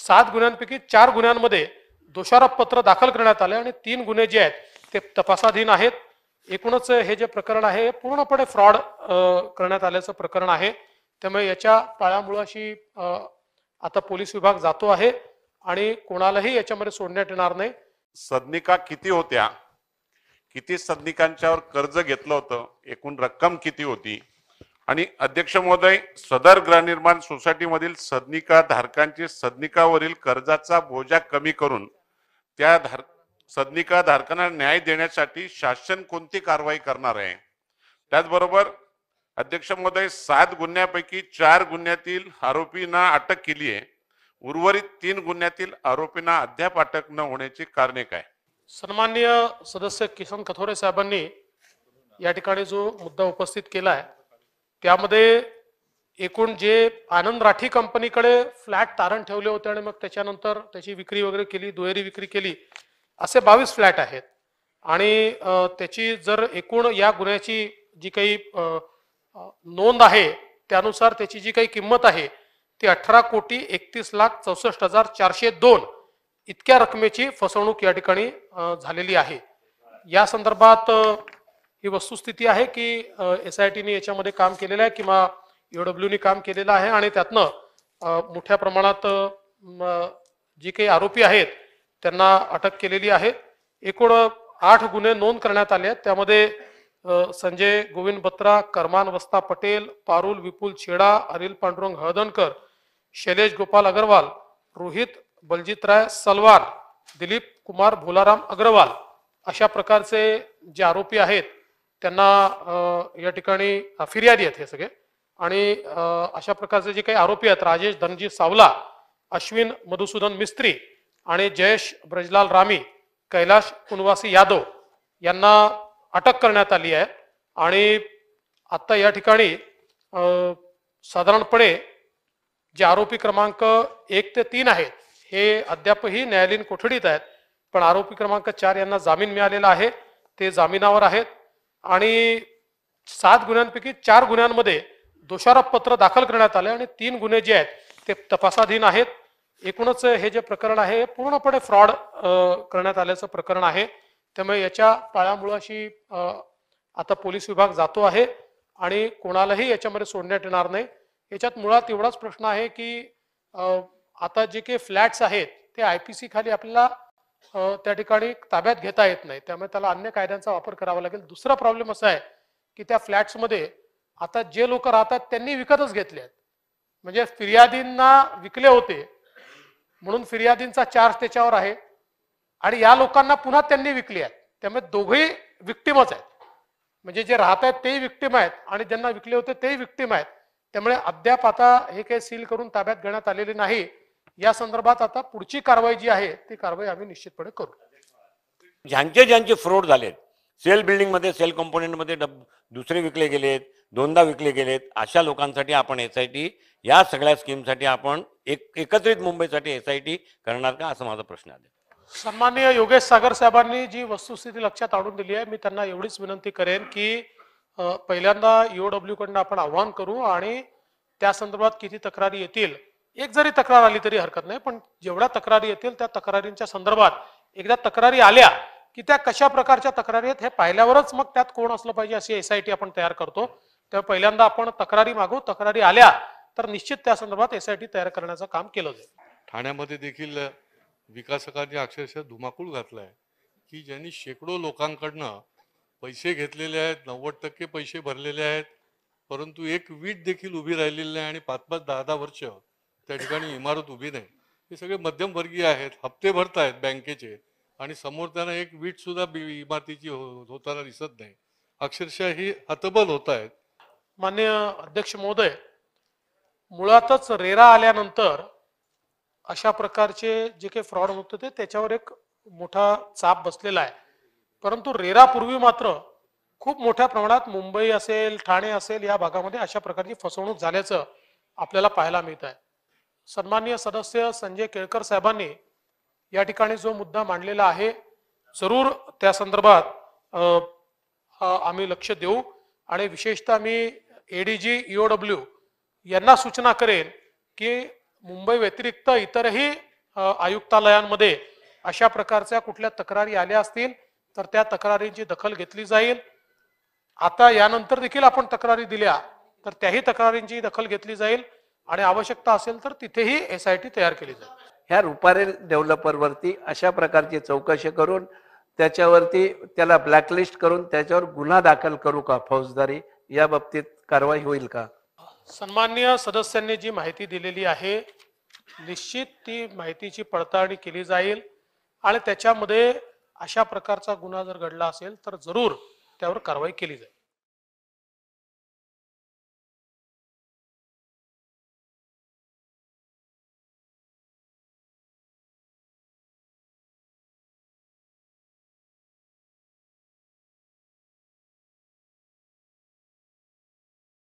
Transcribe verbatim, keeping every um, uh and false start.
सात गुन्ह्यांपैकी चार गुन्ह्यांमध्ये दोषारोप पत्र दाखल करण्यात आले आणि तीन गुन्हे जे आहेत ते तपासाधीन आहेत। एकूणच हे जे प्रकरण आहे पूर्णपणे फ्रॉड करण्यात आल्याचं प्रकरण आहे। त्यामुळे याच्या पाळामुळाशी आता पोलीस विभाग जातो आहे आणि कोणालाही याच्यामध्ये सोडण्यात येणार नाही। सदनिका किती होत्या, किती सदनिकांच्यावर कर्ज घेतलं होतं, एकूण रक्कम किती होती आणि अध्यक्ष महोदय, सदर गृहनिर्माण सोसायटीमधील सदनिका धारकांची सदनिकावरील कर्जाचा बोजा कमी करून त्या धार सदनिका धारकांना न्याय देण्यासाठी शासन कोणती कारवाई करणार आहे? त्याचबरोबर अध्यक्ष महोदय, सात गुन्ह्यापैकी चार गुन्ह्यातील आरोपींना अटक केली आहे, उर्वरित तीन गुन्ह्यातील आरोपींना अद्याप अटक न होण्याची कारणे काय? सन्माननीय सदस्य किसन कथोरे साहेबांनी या ठिकाणी जो मुद्दा उपस्थित केला आहे त्यामध्ये एकूण जे आनंद राठी कंपनीकडे फ्लॅट तारण ठेवले होते आणि मग त्याच्यानंतर त्याची विक्री वगैरे केली, दुहेरी विक्री केली, असे बावीस फ्लॅट आहेत आणि त्याची जर एकूण या गुन्ह्याची जी काही नोंद आहे त्यानुसार त्याची जी काही किंमत आहे ती अठरा कोटी एकतीस लाख चौसष्ट हजार चारशे दोन इतक्या रकमेची फसवणूक या ठिकाणी झालेली आहे। या संदर्भात ही वस्तुस्थिती आहे की एस आय टीने याच्यामध्ये काम केलेलं आहे किंवा ईओडब्ल्यूनी काम केलेलं आहे आणि त्यातनं मोठ्या प्रमाणात जी काही आरोपी आहेत त्यांना अटक केलेली आहे। एकूण आठ गुन्हे नोंद करण्यात आले आहेत। त्यामध्ये संजय गोविंद बत्रा, करमान वस्ता पटेल, पारुल विपुल छेडा, अनिल पांडुरंग हळदणकर, शैलेश गोपाल अग्रवाल, रोहित बलजीत राय सलवार, दिलीप कुमार भोलाराम अग्रवाल अशा प्रकारचे जे आरोपी आहेत त्यांना या ठिकाणी फिर्यादी आहेत हे सगळे आणि अशा प्रकारचे जे काही आरोपी आहेत राजेश धनजी सावला, अश्विन मधुसूदन मिस्त्री आणि जयेश ब्रजलाल रामी, कैलाश कुनवासी यादव यांना अटक करण्यात आली आहे आणि आता या ठिकाणी साधारणपणे जे आरोपी क्रमांक एक ते तीन आहेत हे अद्यापही न्यायालयीन कोठडीत आहेत, पण आरोपी क्रमांक चार यांना जामीन मिळालेला आहे, ते जामिनावर आहेत आणि सात गुन्ह्यांपैकी चार गुन्ह्यांमध्ये दोषारोप पत्र दाखल करण्यात आले आणि तीन गुन्हे जे आहेत ते तपासाधीन आहेत। एकूणच हे जे प्रकरण आहे पूर्णपणे फ्रॉड करण्यात आल्याचं प्रकरण आहे। त्यामुळे याच्या पाळामुळाशी आता पोलीस विभाग जातो आहे आणि कोणालाही याच्यामध्ये सोडण्यात येणार नाही। याच्यात मुळात एवढाच प्रश्न आहे की आता जे काही फ्लॅट्स आहेत ते आय पी सी खाली आपल्याला त्या ठिकाणी ताब्यात घेता येत नाही, त्यामुळे त्याला अन्य कायद्यांचा वापर करावा लागेल। दुसरा प्रॉब्लेम असा आहे की त्या फ्लॅट्समध्ये आता जे लोक राहतात त्यांनी विकतच घेतले आहेत, म्हणजे फिर्यादींना विकले होते म्हणून फिर्यादींचा चार्ज त्याच्यावर आहे आणि या लोकांना पुन्हा त्यांनी विकले आहेत, त्यामुळे दोघेही विक्टिमच आहेत, म्हणजे जे राहत आहेत तेही विक्टिम आहेत आणि ज्यांना विकले होते तेही विक्टिम आहेत। त्यामुळे अद्याप आता हे काही सील करून ताब्यात घेण्यात आलेले नाही। या संदर्भात आता पुढची कारवाई जी आहे ती कारवाई आम्ही निश्चितपणे करू। ज्यांचे ज्यांचे फ्रॉड झालेत, सेल बिल्डिंग मध्ये सेल कंपोनेंट मध्ये दुसरे विकले गेलेत, दोनदा विकले गेलेत, अशा लोकांसाठी आपण एस आय टी या सगळ्या स्कीमसाठी आपण एक एकत्रित मुंबईसाठी एस आय टी करणार का, असा माझा प्रश्न आहे। सन्माननीय योगेश सागर साहेबांनी जी वस्तुस्थिती लक्षात आणून दिली आहे मी त्यांना एवढीच विनंती करेन की पहिल्यांदा ईओडब्ल्यू कडून आपण आव्हान करू आणि त्या संदर्भात किती तक्रारी येतील, एक जरी तक्रार आली तरी हरकत नाही, पण जेवढ्या तक्रारी येतील त्या तक्रारींच्या संदर्भात एकदा तक्रारी आल्या की त्या कशा प्रकारच्या तक्रारी आहेत हे पाहिल्यावरच मग त्यात कोण असलं पाहिजे अशी एस आय टी आपण तयार करतो। तेव्हा पहिल्यांदा आपण तक्रारी मागू, तक्रारी आल्या तर निश्चित त्या संदर्भात एस आय टी तयार करण्याचं काम केलं जाईल। ठाण्यामध्ये देखील विकासकांनी अक्षरशः धुमाकूळ घातलाय की ज्यांनी शेकडो लोकांकडनं पैसे घेतलेले आहेत, नव्वद टक्के पैसे भरलेले आहेत, परंतु एक वीट देखील उभी राहिलेली नाही आणि पाच पाच दहा दहा वर्ष त्या ठिकाणी इमारत उभी नाही। हे सगळे मध्यमवर्गीय आहेत, हप्ते भरतायत बँकेचे आणि समोर त्यांना एक वीट सुद्धा इमारतीची होताना दिसत नाही, अक्षरशः ही हतबल होत आहेत। माननीय अध्यक्ष महोदय, मुळातच रेरा आल्यानंतर अशा प्रकारचे जे काही फ्रॉड होत होते त्याच्यावर एक मोठा चाप बसलेला आहे, परंतु रेरा पूर्वी मात्र खूप मोठ्या प्रमाणात मुंबई असेल, ठाणे असेल या भागामध्ये अशा प्रकारची फसवणूक झाल्याचं आपल्याला पाहायला मिळत आहे। सन्माननीय सदस्य संजय केळकर साहेबांनी या ठिकाणी जो मुद्दा मांडलेला आहे जरूर त्या संदर्भात आम्ही लक्ष देऊ आणि विशेषतः मी एडीजी ईओडब्ल्यू यांना सूचना करेन की मुंबई व्यतिरिक्त इतरही अ, आयुक्तालयांमध्ये अशा प्रकारच्या कुठल्या तक्रारी आल्या असतील तर त्या तक्रारींची दखल घेतली जाईल. आता यानंतर देखील आपण तक्रारी दिल्या तर त्याही तक्रारींची दखल घेतली जाईल आणि आवश्यकता असेल तर तिथेही एस आय टी तयार केली जाईल. ह्या रुपारे डेव्हलपरवरती अशा प्रकारची चौकशी करून त्याच्यावरती त्याला ब्लॅकलिस्ट करून त्याच्यावर गुन्हा दाखल करू का फौजदारी, या बाबतीत कारवाई होईल का? सन्माननीय सदस्यांनी जी माहिती दिलेली आहे निश्चित ती माहितीची पडताळणी केली जाईल आणि त्याच्यामध्ये अशा प्रकारचा गुन्हा जर घडला असेल तर जरूर त्यावर कारवाई केली जाईल.